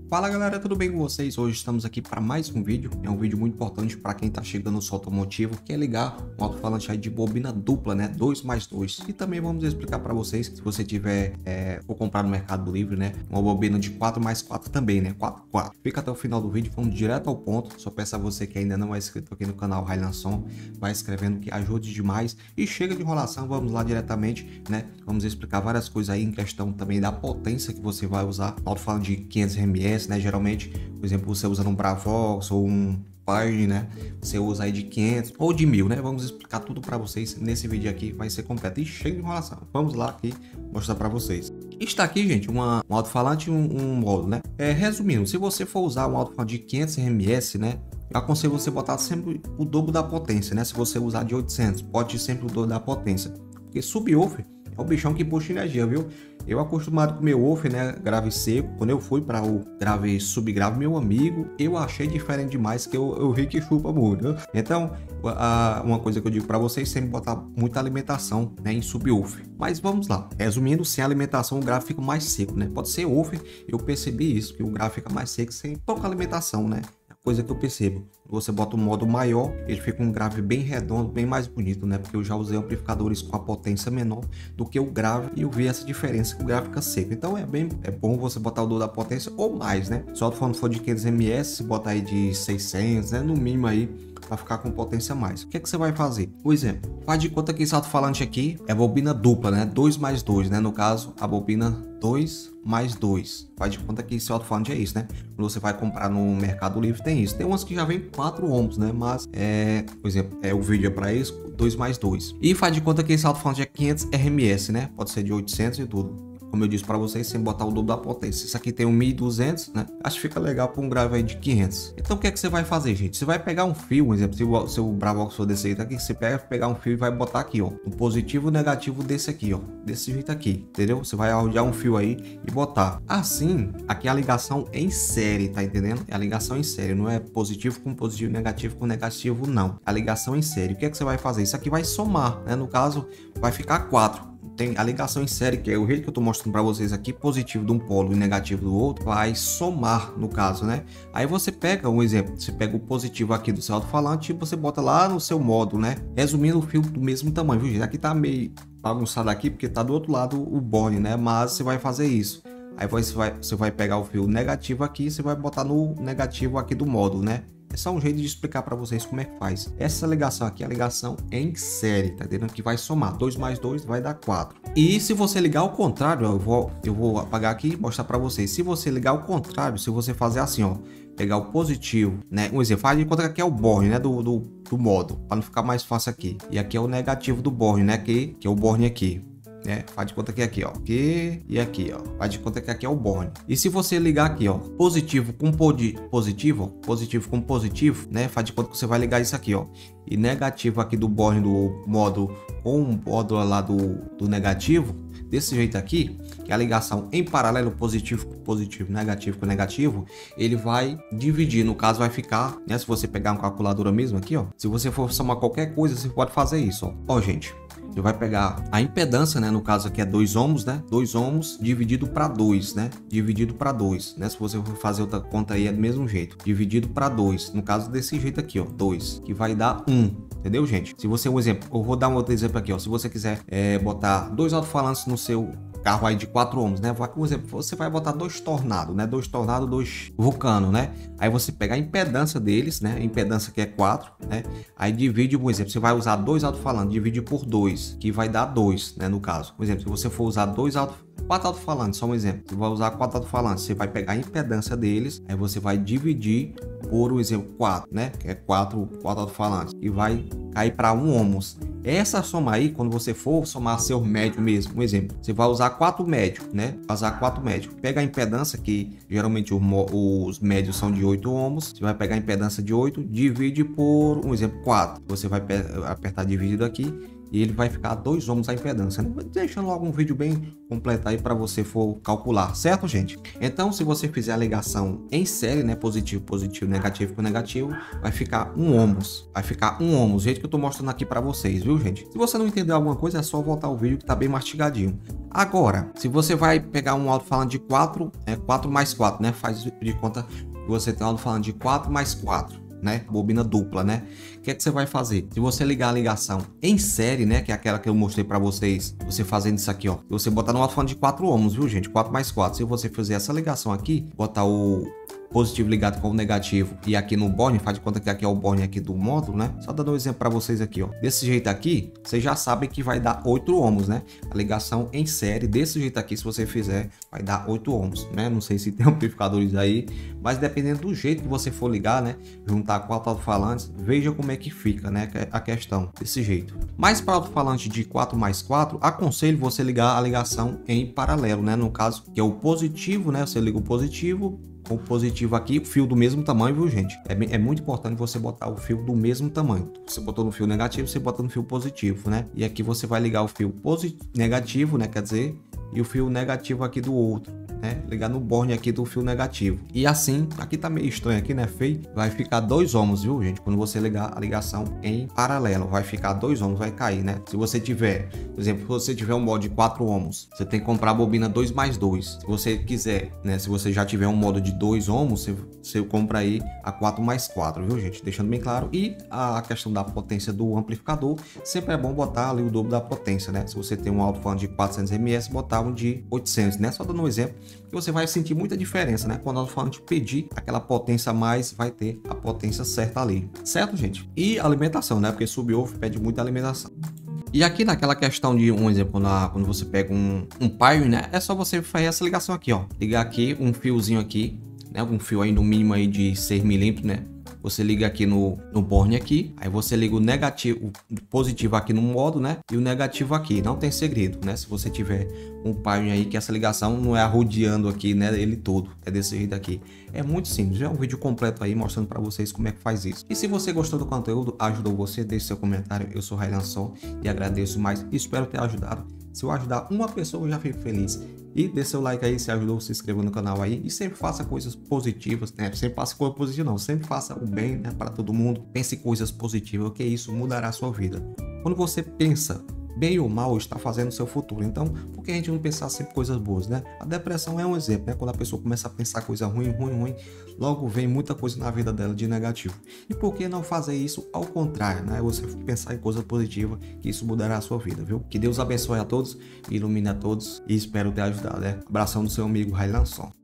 Fala galera, tudo bem com vocês? Hoje estamos aqui para mais um vídeo. É um vídeo muito importante para quem está chegando no automotivo, que é ligar um alto-falante aí de bobina dupla, né? 2+2. E também vamos explicar para vocês, se você tiver for comprar no Mercado Livre, né? Uma bobina de 4+4 também, né? 4x4. Fica até o final do vídeo, vamos direto ao ponto. Só peço a você que ainda não é inscrito aqui no canal Railanson, vai escrevendo que ajude demais. E chega de enrolação, vamos lá diretamente, né? Vamos explicar várias coisas aí em questão também da potência que você vai usar. Alto-falante de 500 ms, né? Geralmente, por exemplo, você usa um Bravox ou um Pioneer, né? Você usa aí de 500 ou de 1000, né? Vamos explicar tudo para vocês nesse vídeo aqui, vai ser completo e cheio de enrolação. Vamos lá aqui mostrar para vocês. Está aqui, gente, um alto-falante e um modo, né? Resumindo, se você for usar um alto-falante de 500 ms, né? Eu aconselho você botar sempre o dobro da potência, né? Se você usar de 800, pode ir sempre o dobro da potência, porque subwoofer é o bichão que puxa energia, viu? Eu acostumado com o meu woofer, né, grave seco, quando eu fui para o grave subgrave, meu amigo, eu achei diferente demais, que eu vi que chupa muito, né? Então, uma coisa que eu digo para vocês, sempre botar muita alimentação, né, em subwoofer. Mas vamos lá, resumindo, sem alimentação o grave fica mais seco, né? Pode ser woofer, eu percebi isso, que o grave fica mais seco sem pouca alimentação, né? Coisa que eu percebo, você bota um modo maior, ele fica um grave bem redondo, bem mais bonito, né? Porque eu já usei amplificadores com a potência menor do que o grave e eu vi essa diferença, que o grave fica seco. Então é bom você botar o dobro da potência ou mais, né? Se o alto-falante for de 500 ms, se botar aí de 600, né? No mínimo aí, para ficar com potência a mais. O que é que você vai fazer? Por exemplo, faz de conta que esse alto-falante aqui é bobina dupla, né? 2+2, né? No caso, a bobina 2+2. Faz de conta que esse alto-falante é isso, né? Quando você vai comprar no Mercado Livre tem isso. Tem umas que já vem 4 ohms, né? Mas, por exemplo, o vídeo é para isso, 2+2. E faz de conta que esse alto-falante é 500 RMS, né? Pode ser de 800 e tudo. Como eu disse para vocês, sem botar o dobro da potência. Isso aqui tem um 1200, né? Acho que fica legal para um grave aí de 500. Então o que é que você vai fazer, gente? Você vai pegar um fio, por exemplo, se o seu Bravox for desse jeito aqui, você pegar um fio e vai botar aqui, ó, o positivo e o negativo desse aqui, ó, desse jeito aqui, entendeu? Você vai arrodear um fio aí e botar. Assim, aqui é a ligação em série, tá entendendo? É a ligação em série, não é positivo com positivo, negativo com negativo, não. É a ligação em série. O que é que você vai fazer? Isso aqui vai somar, né? No caso, vai ficar 4. Tem a ligação em série, que é o jeito que eu tô mostrando para vocês aqui, positivo de um polo e negativo do outro, vai somar no caso, né? Aí você pega um exemplo, você pega o positivo aqui do seu alto-falante e você bota lá no seu modo, né? Resumindo, o fio do mesmo tamanho, viu, gente? Aqui tá meio bagunçado aqui porque tá do outro lado o borne, né? Mas você vai fazer isso. Aí você vai pegar o fio negativo aqui e você vai botar no negativo aqui do modo, né? É só um jeito de explicar para vocês como é que faz. Essa ligação aqui é a ligação em série, tá entendendo? Que vai somar 2+2 vai dar 4. E se você ligar ao contrário, eu vou apagar aqui e mostrar para vocês. Se você ligar ao contrário, se você fazer assim, ó, pegar o positivo, né? Um exemplo, faz de conta que aqui é o borne, né? Do modo, para não ficar mais fácil aqui. E aqui é o negativo do borne, né? Que é o borne aqui. Faz de conta que aqui, ó, aqui e aqui, ó, faz de conta que aqui é o borne. E se você ligar aqui, ó, positivo com positivo, ó, positivo com positivo, né, faz de conta que você vai ligar isso aqui, ó, e negativo aqui do borne do módulo com o módulo lá do negativo, desse jeito aqui, que é a ligação em paralelo, positivo com positivo, negativo com negativo, ele vai dividir, no caso vai ficar, né, se você pegar uma calculadora mesmo aqui, ó, se você for somar qualquer coisa, você pode fazer isso, ó, gente. Você vai pegar a impedância, né? No caso aqui é 2 ohms, né? 2 ohms dividido para 2, né? Dividido para 2, né? Se você for fazer outra conta aí é do mesmo jeito. Dividido para 2. No caso desse jeito aqui, ó. 2. Que vai dar 1. Entendeu, gente? Se você, um exemplo, eu vou dar um outro exemplo aqui, ó. Se você quiser botar 2 alto-falantes no seu carro aí de 4 ohms, né? Por exemplo, você vai botar 2 tornados, né? 2 tornados, 2 vulcano, né? Aí você pega a impedância deles, né? A impedância que é 4, né? Aí divide, por exemplo, você vai usar 2 alto-falantes, divide por 2, que vai dar 2, né? No caso, por exemplo, se você for usar 4 alto-falantes, só um exemplo, você vai usar 4 alto-falantes, você vai pegar a impedância deles, aí você vai dividir por, um exemplo, 4, né? Que é 4 alto-falantes, e vai cair para 1 ohms. Essa soma aí, quando você for somar seu médio mesmo, um exemplo, você vai usar 4 médio, né? Vai usar 4 médio. Pega a impedância, que geralmente os médios são de 8 ohms. Você vai pegar a impedância de 8, divide por, um exemplo, 4. Você vai apertar dividido aqui e ele vai ficar 2 ohms a impedância, né? Deixando logo um vídeo bem completo aí para você for calcular, certo, gente? Então, se você fizer a ligação em série, né, positivo, positivo, negativo com negativo, vai ficar 1 ohms. Vai ficar 1 ohms, do jeito que eu tô mostrando aqui para vocês, viu, gente? Se você não entendeu alguma coisa, é só voltar o vídeo que tá bem mastigadinho. Agora, se você vai pegar um alto-falante de 4, 4 mais 4, né? Faz de conta que você tem um alto-falante de 4 mais 4. Né? Bobina dupla, né? O que é que você vai fazer? Se você ligar a ligação em série, né? Que é aquela que eu mostrei para vocês, você fazendo isso aqui, ó. Se você botar no alto-falante de 4 ohms, viu, gente? 4 mais 4. Se você fizer essa ligação aqui, botar o positivo ligado com o negativo e aqui no borne, faz de conta que aqui é o borne aqui do módulo, né? Só dando um exemplo para vocês aqui, ó. Desse jeito aqui, vocês já sabem que vai dar 8 ohms, né? A ligação em série, desse jeito aqui, se você fizer, vai dar 8 ohms, né? Não sei se tem amplificadores aí, mas dependendo do jeito que você for ligar, né? Juntar 4 alto-falantes, veja como é que fica, né? A questão, desse jeito. Mas para alto-falante de 4 mais 4, aconselho você ligar a ligação em paralelo, né? No caso, que é o positivo, né? Você liga o positivo, o positivo aqui, o fio do mesmo tamanho, viu, gente? É muito importante você botar o fio do mesmo tamanho. Você botou no fio negativo, você bota no fio positivo, né? E aqui você vai ligar o fio negativo, né? Quer dizer, e o fio negativo aqui do outro, né? Ligar no borne aqui do fio negativo. E assim, aqui tá meio estranho aqui, né? Feio. Vai ficar 2 ohms, viu, gente? Quando você ligar a ligação em paralelo, vai ficar 2 ohms, vai cair, né? Se você tiver, por exemplo, se você tiver um modo de 4 ohms, você tem que comprar a bobina 2 mais 2. Se você quiser, né? Se você já tiver um modo de 2 ohms, você compra aí a 4 mais 4, viu, gente? Deixando bem claro. E a questão da potência do amplificador, sempre é bom botar ali o dobro da potência, né? Se você tem um alto-falante de 400 ms, botar um de 800, né? Só dando um exemplo, que você vai sentir muita diferença, né? Quando o alto-falante pedir aquela potência a mais, vai ter a potência certa ali, certo, gente? E alimentação, né? Porque subwoofer pede muita alimentação. E aqui naquela questão de um exemplo, quando você pega um Pioneer, né? É só você fazer essa ligação aqui, ó. Ligar aqui um fiozinho aqui, né? Um fio aí no mínimo aí de 6 milímetros, né? Você liga aqui no borne aqui, aí você liga o negativo, o positivo aqui no modo, né? E o negativo aqui, não tem segredo, né? Se você tiver um Pioneer aí, que essa ligação não é arrodeando aqui, né? Ele todo, é desse jeito aqui. É muito simples, é um vídeo completo aí mostrando para vocês como é que faz isso. E se você gostou do conteúdo, ajudou você, deixe seu comentário. Eu sou Raylan Som e agradeço mais e espero ter ajudado. Se eu ajudar uma pessoa, eu já fico feliz. E dê seu like aí se ajudou, se inscreva no canal aí e sempre faça coisas positivas, né? Sempre faça coisa positiva não, sempre faça o bem, né, para todo mundo. Pense em coisas positivas, que isso mudará a sua vida. Quando você pensa bem ou mal, está fazendo o seu futuro. Então, por que a gente não pensar sempre coisas boas, né? A depressão é um exemplo, né? Quando a pessoa começa a pensar coisa ruim, logo vem muita coisa na vida dela de negativo. E por que não fazer isso ao contrário, né? Você pensar em coisa positiva, que isso mudará a sua vida, viu? Que Deus abençoe a todos, ilumine a todos e espero ter ajudado, né? Abração do seu amigo Raylan Som.